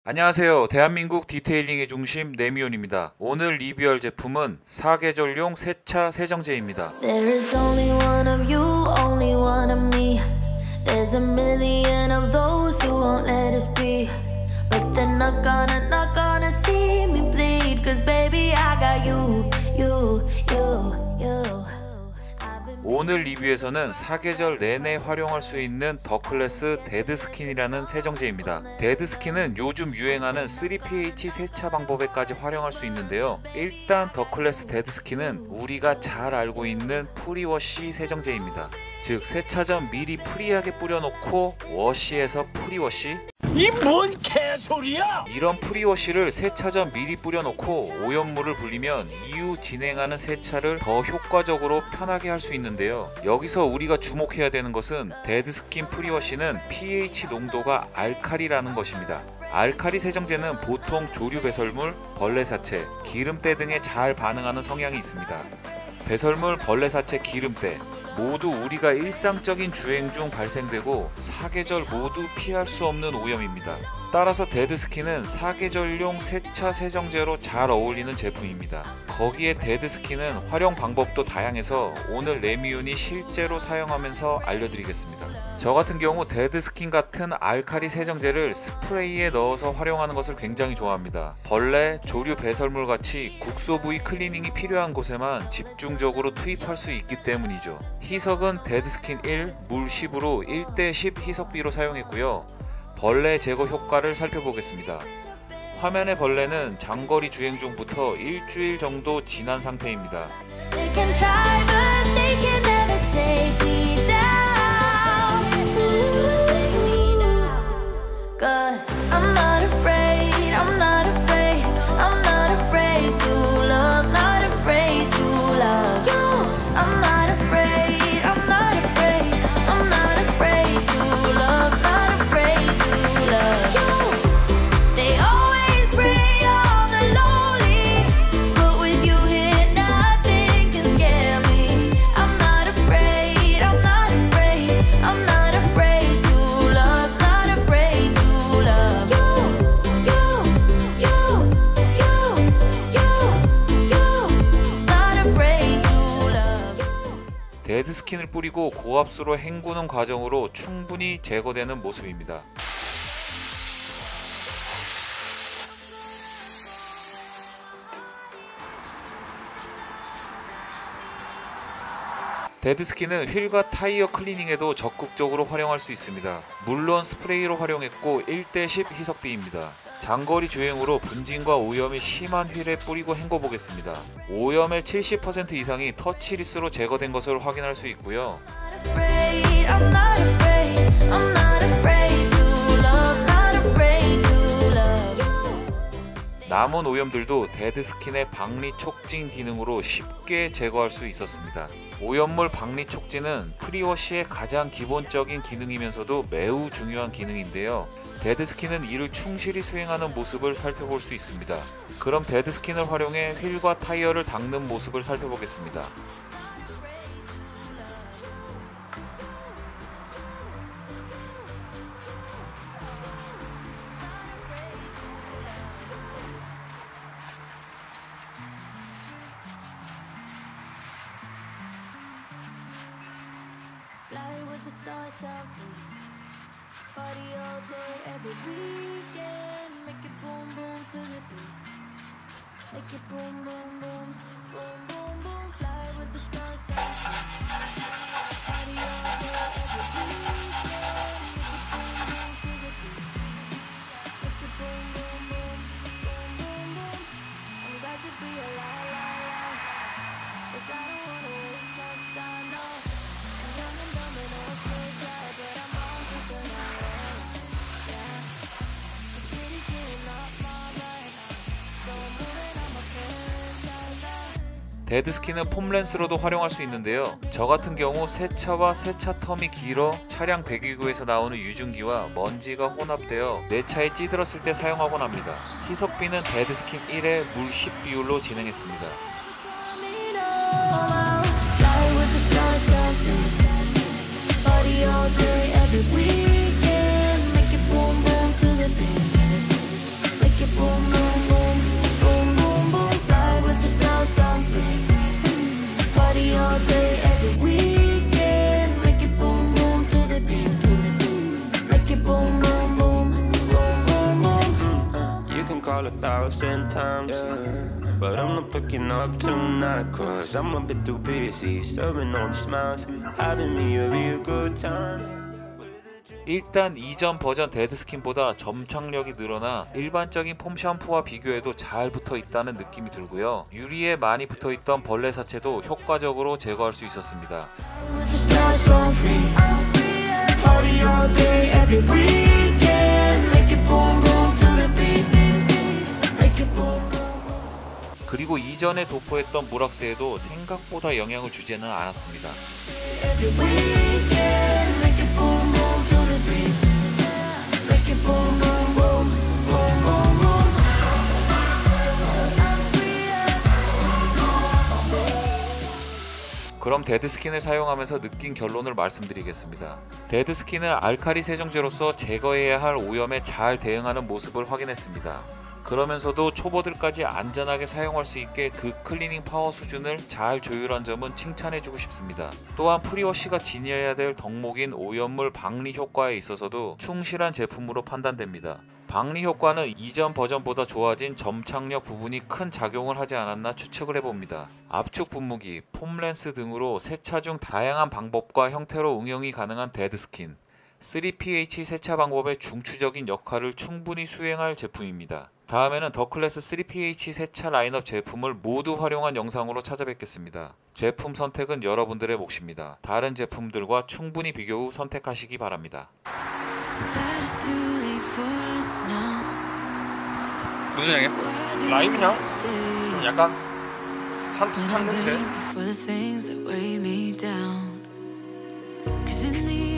안녕하세요. 대한민국 디테일링의 중심 네미온입니다. 오늘 리뷰할 제품은 사계절용 세차 세정제입니다. There is only one of you, only one of me. There's a million of those who won't let us be. But they're not gonna see me bleed. Cause baby I got you. 오늘 리뷰에서는 사계절 내내 활용할 수 있는 더클래스 데드스킨이라는 세정제입니다. 데드스킨은 요즘 유행하는 3pH 세차 방법에까지 활용할 수 있는데요. 일단 더클래스 데드스킨은 우리가 잘 알고 있는 프리워시 세정제입니다. 즉 세차 전 미리 프리하게 뿌려놓고 워시에서 프리워시? 이 뭔 개소리야! 이런 프리워시를 세차 전 미리 뿌려놓고 오염물을 불리면 이후 진행하는 세차를 더 효과적으로 편하게 할 수 있는데요. 여기서 우리가 주목해야 되는 것은 데드스킨 프리워시는 pH 농도가 알칼리라는 것입니다. 알칼리 세정제는 보통 조류 배설물, 벌레 사체, 기름때 등에 잘 반응하는 성향이 있습니다. 배설물, 벌레 사체, 기름때 모두 우리가 일상적인 주행 중 발생되고 사계절 모두 피할 수 없는 오염입니다. 따라서 데드스킨은 사계절용 세차 세정제로 잘 어울리는 제품입니다. 거기에 데드스킨은 활용 방법도 다양해서 오늘 네미온이 실제로 사용하면서 알려드리겠습니다. 저 같은 경우 데드스킨 같은 알칼리 세정제를 스프레이에 넣어서 활용하는 것을 굉장히 좋아합니다. 벌레, 조류 배설물 같이 국소 부위 클리닝이 필요한 곳에만 집중적으로 투입할 수 있기 때문이죠. 희석은 데드스킨 1, 물 10으로 1:10 희석비로 사용했고요. 벌레 제거 효과를 살펴보겠습니다. 화면의 벌레는 장거리 주행 중부터 일주일 정도 지난 상태입니다. They can try but they can never take me down. Cause I'm not afraid, I'm not afraid, I'm not afraid to love, not afraid to love you. I'm not afraid, I'm not afraid, I'm not afraid to love, not afraid to love you. They always bring all the lonely, but with you here nothing can scare me. I'm not afraid, I'm not afraid, I'm not afraid to love, not afraid to love you. Not afraid to love you. 데드스킨을 뿌리고 고압수로 헹구는 과정으로 충분히 제거되는 모습입니다. 데드스킨은 휠과 타이어 클리닝에도 적극적으로 활용할 수 있습니다. 물론 스프레이로 활용했고 1:10 희석비입니다. 장거리 주행으로 분진과 오염이 심한 휠에 뿌리고 헹궈 보겠습니다. 오염의 70% 이상이 터치리스로 제거된 것을 확인할 수 있고요. I'm not afraid, I'm not afraid to love, not afraid to love you. 남은 오염들도 데드스킨의 박리 촉진 기능으로 쉽게 제거할 수 있었습니다. 오염물 박리 촉진은 프리워시의 가장 기본적인 기능이면서도 매우 중요한 기능인데요. 데드스킨은 이를 충실히 수행하는 모습을 살펴볼 수 있습니다. 그럼 데드스킨을 활용해 휠과 타이어를 닦는 모습을 살펴보겠습니다. Fly with the stars, sound free. Party all day, every weekend. Make it boom, boom to the beat. Make it boom, boom, boom, boom, boom, boom. Fly with the stars, sound free. Party all day, every weekend. Make it boom, boom to the beat. Make it boom, boom, boom, boom, boom, boom. I'm glad to be alive. 'Cause I don't wanna waste no time, no. 데드스킨은 폼렌스로도 활용할 수 있는데요. 저 같은 경우 세차와 세차 텀이 길어 차량 배기구에서 나오는 유증기와 먼지가 혼합되어 내 차에 찌들었을 때 사용하곤 합니다. 희석비는 데드스킨 1에 물 10 비율로 진행했습니다. Party all day, every weekend. Make it boom, boom to the beat. call 1,000 times, but I'm not picking up tonight, cause I'm a bit too busy serving on smiles, having me a real good time. 일단 이전 버전 데드스킨보다 점착력이 늘어나 일반적인 폼 샴푸와 비교해도 잘 붙어 있다는 느낌이 들고요. 유리에 많이 붙어 있던 벌레 사체도 효과적으로 제거할 수 있었습니다. 그리고 이전에 도포했던 물왁스에도 생각보다 영향을 주지는 않았습니다. 그럼 데드스킨을 사용하면서 느낀 결론을 말씀드리겠습니다. 데드스킨은 알칼리 세정제로서 제거해야 할 오염에 잘 대응하는 모습을 확인했습니다. 그러면서도 초보들까지 안전하게 사용할 수 있게 그 클리닝 파워 수준을 잘 조율한 점은 칭찬해주고 싶습니다. 또한 프리워시가 지녀야 될 덕목인 오염물 방리 효과에 있어서도 충실한 제품으로 판단됩니다. 방리 효과는 이전 버전보다 좋아진 점착력 부분이 큰 작용을 하지 않았나 추측을 해봅니다. 압축 분무기, 폼 렌스 등으로 세차 중 다양한 방법과 형태로 응용이 가능한 데드스킨, 3pH 세차 방법의 중추적인 역할을 충분히 수행할 제품입니다. 다음에는 더클래스 3pH 세차 라인업 제품을 모두 활용한 영상으로 찾아뵙겠습니다. 제품 선택은 여러분들의 몫입니다. 다른 제품들과 충분히 비교 후 선택하시기 바랍니다. 무슨 향이야? 라임 향? 좀 약간 산뜻한 냄새.